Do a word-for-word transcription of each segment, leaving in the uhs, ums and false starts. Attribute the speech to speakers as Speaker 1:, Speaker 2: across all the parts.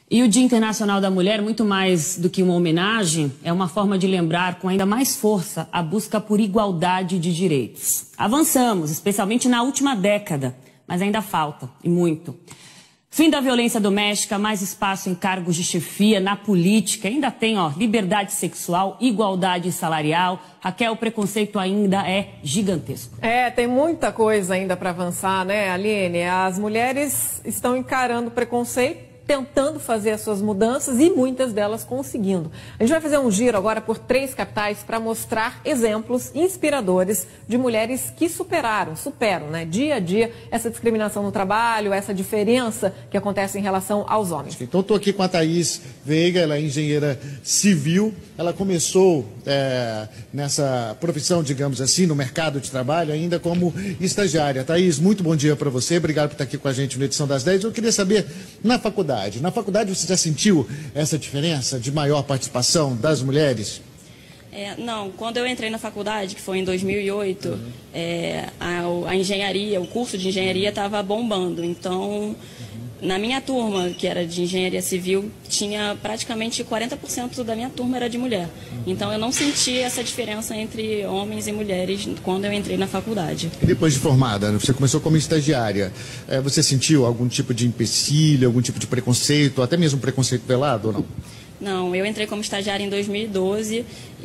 Speaker 1: E o Dia Internacional da Mulher, muito mais do que uma homenagem, é uma forma de lembrar com ainda mais força a busca por igualdade de direitos. Avançamos, especialmente na última década, mas ainda falta, e muito. Fim da violência doméstica, mais espaço em cargos de chefia, na política, ainda tem ó, liberdade sexual, igualdade salarial. Raquel, o preconceito ainda é gigantesco.
Speaker 2: É, tem muita coisa ainda para avançar, né, Aline? As mulheres estão encarando o preconceito, tentando fazer as suas mudanças e muitas delas conseguindo. A gente vai fazer um giro agora por três capitais para mostrar exemplos inspiradores de mulheres que superaram, superam, né, dia a dia essa discriminação no trabalho, essa diferença que acontece em relação aos homens.
Speaker 3: Então, estou aqui com a Thaís Veiga, ela é engenheira civil. Ela começou é, nessa profissão, digamos assim, no mercado de trabalho, ainda como estagiária. Thaís, muito bom dia para você. Obrigado por estar aqui com a gente na edição das dez. Eu queria saber, na faculdade, na faculdade você já sentiu essa diferença de maior participação das mulheres?
Speaker 4: É, não, quando eu entrei na faculdade, que foi em dois mil e oito, uhum. é, a, a engenharia, o curso de engenharia estava bombando. Então, uhum. na minha turma, que era de engenharia civil, tinha praticamente quarenta por cento da minha turma era de mulher. Uhum. Então, eu não senti essa diferença entre homens e mulheres quando eu entrei na faculdade. E
Speaker 3: depois de formada, você começou como estagiária, é, você sentiu algum tipo de empecilho, algum tipo de preconceito, até mesmo preconceito velado ou não?
Speaker 4: Não, eu entrei como estagiária em dois mil e doze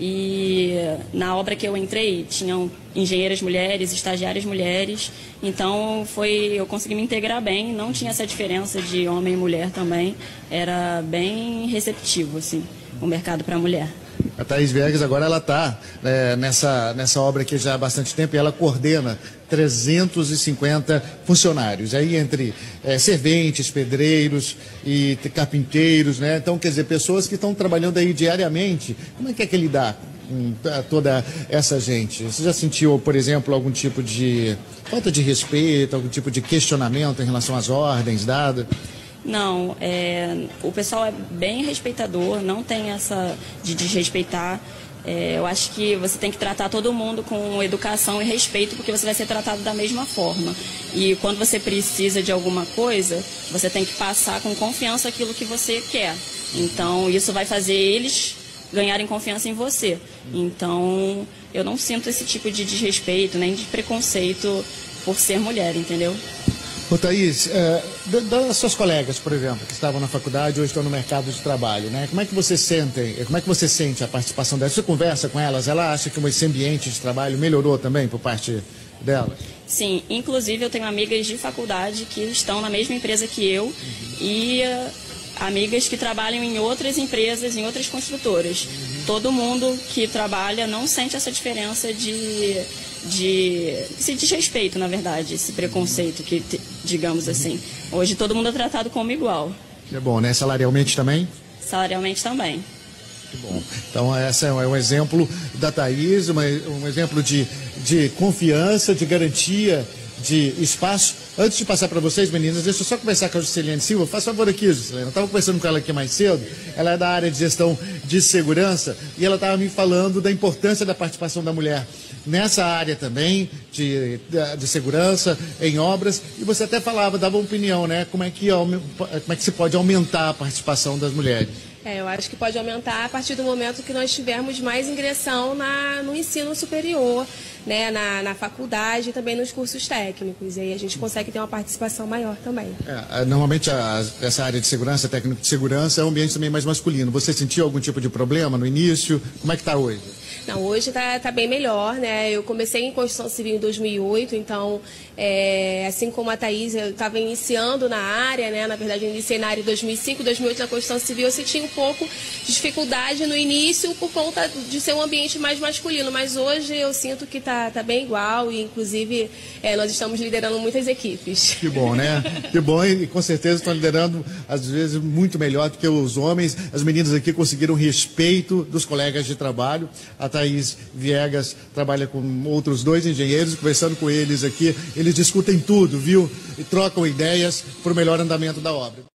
Speaker 4: e na obra que eu entrei tinham engenheiras mulheres, estagiárias mulheres, então foi, eu consegui me integrar bem, não tinha essa diferença de homem e mulher também, era bem receptivo, assim, o mercado para a mulher.
Speaker 3: A Thaís Viegas agora ela está é, nessa, nessa obra aqui já há bastante tempo e ela coordena trezentos e cinquenta funcionários, aí entre é, serventes, pedreiros e carpinteiros, né? Então, quer dizer, pessoas que estão trabalhando aí diariamente. Como é que é que lidar com toda essa gente? Você já sentiu, por exemplo, algum tipo de falta de respeito, algum tipo de questionamento em relação às ordens dadas?
Speaker 4: Não, é, o pessoal é bem respeitador, não tem essa de desrespeitar. É, eu acho que você tem que tratar todo mundo com educação e respeito, porque você vai ser tratado da mesma forma. E quando você precisa de alguma coisa, você tem que passar com confiança aquilo que você quer. Então, isso vai fazer eles ganharem confiança em você. Então, eu não sinto esse tipo de desrespeito, nem de preconceito por ser mulher, entendeu?
Speaker 3: Ô Thaís, é, das suas colegas, por exemplo, que estavam na faculdade ou estão no mercado de trabalho, né? Como é que você sente, como é que você sente a participação delas? Você conversa com elas, ela acha que esse ambiente de trabalho melhorou também por parte delas?
Speaker 4: Sim, inclusive eu tenho amigas de faculdade que estão na mesma empresa que eu, uhum. e uh, amigas que trabalham em outras empresas, em outras construtoras. Uhum. Todo mundo que trabalha não sente essa diferença de... de esse desrespeito, na verdade, esse preconceito que, digamos assim. Hoje todo mundo é tratado como igual.
Speaker 3: Que bom, né? Salarialmente também?
Speaker 4: Salarialmente também.
Speaker 3: Que bom. Então, esse é um exemplo da Thaís, uma, um exemplo de, de confiança, de garantia, de espaço. Antes de passar para vocês, meninas, deixa eu só conversar com a Juscelene Silva. Faz favor aqui, Juscelene. Eu estava conversando com ela aqui mais cedo. Ela é da área de gestão de segurança e ela estava me falando da importância da participação da mulher nessa área também de, de segurança, em obras. E você até falava, dava uma opinião, né? Como é que, como é que se pode aumentar a participação das mulheres?
Speaker 5: É, eu acho que pode aumentar a partir do momento que nós tivermos mais ingressão na, no ensino superior, né, na, na faculdade e também nos cursos técnicos. E aí a gente consegue ter uma participação maior também. É,
Speaker 3: normalmente a, essa área de segurança, técnico de segurança, é um ambiente também mais masculino. Você sentiu algum tipo de problema no início? Como é que está hoje?
Speaker 5: Não, hoje está tá bem melhor, né? Eu comecei em construção civil em dois mil e oito, então, é, assim como a Thaís, eu estava iniciando na área, né? Na verdade, eu iniciei na área em dois mil e cinco, dois mil e oito na construção civil, eu senti um pouco de dificuldade no início por conta de ser um ambiente mais masculino, mas hoje eu sinto que está tá bem igual e, inclusive, é, nós estamos liderando muitas equipes.
Speaker 3: Que bom, né? Que bom, e com certeza estão liderando, às vezes, muito melhor do que os homens. As meninas aqui conseguiram respeito dos colegas de trabalho. A Thaís Viegas trabalha com outros dois engenheiros, conversando com eles aqui, eles discutem tudo, viu? E trocam ideias para o melhor andamento da obra.